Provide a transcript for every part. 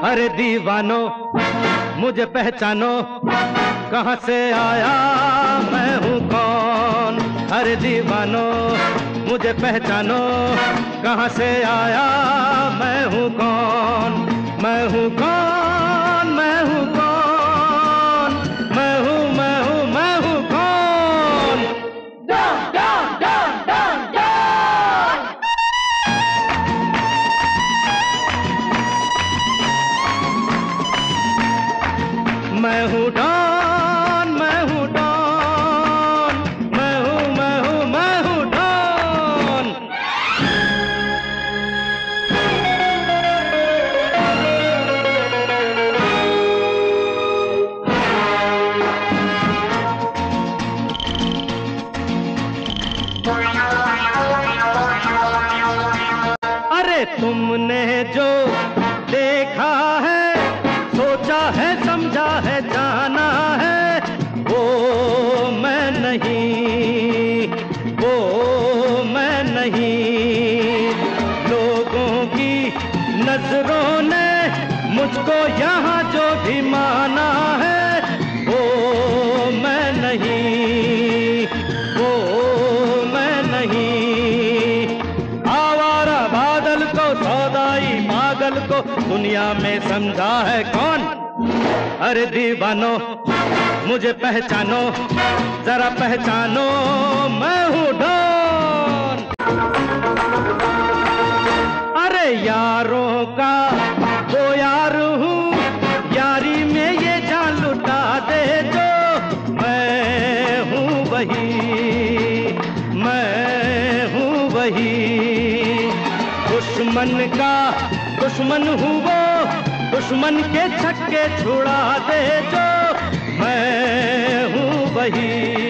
अरे दीवानो मुझे पहचानो, कहाँ से आया मैं हूँ कौन। अरे दीवानो मुझे पहचानो, कहाँ से आया मैं हूँ कौन। मैं हूँ कौन, मैं हूँ कौन, मैं हूँ मैं हूँ मैं हूँ कौन। Don Don Don Don Don. मैं हूँ डॉन, मैं हूँ डॉन, मैं हूँ मैं हूँ मैं हूँ डॉन। अरे तुमने जो देखा है, सोचा है, समझा है, जाना है, वो मैं नहीं, वो मैं नहीं। लोगों की नजरों ने मुझको यहाँ जो भी माना है, वो मैं नहीं, वो मैं नहीं। आवारा बादल को, सौदाई पागल को दुनिया में समझा है कौन। अरे दीवानो मुझे पहचानो, जरा पहचानो, मैं हूँ डॉन। अरे यारों का वो यार हूँ, यारी में ये जान लुटा दे जो। मैं हूँ वही, मैं हूँ वही। दुश्मन का दुश्मन हूँ वो, दुश्मन के छक्के छुड़ा दे जो। मैं हूँ वही,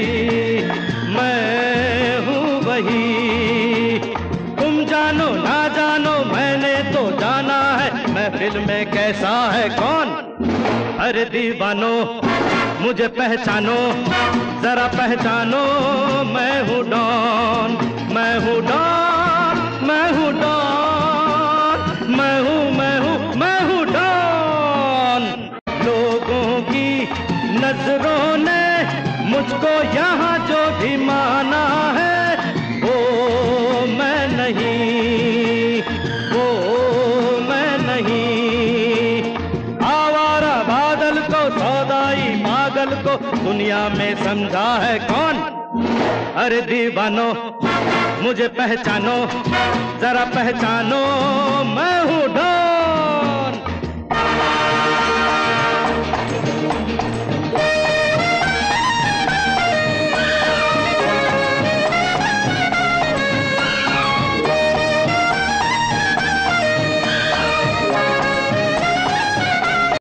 मैं हूँ वही। तुम जानो ना जानो, मैंने तो जाना है महफिल में कैसा है कौन। अरे दीवानो मुझे पहचानो, जरा पहचानो, मैं हूँ डॉन, मैं हूँ डॉन, मैं हूँ डॉन, मैं हूँ मैं हूँ मैं हूँ डॉन। लोगों की नजरों ने मुझको यहाँ जो भी माना है, वो मैं नहीं, वो मैं नहीं। आवारा बादल को, सौदाई पागल को दुनिया में समझा है कौन। अरे दीवानो मुझे पहचानो, जरा पहचानो, मैं हूँ डॉन।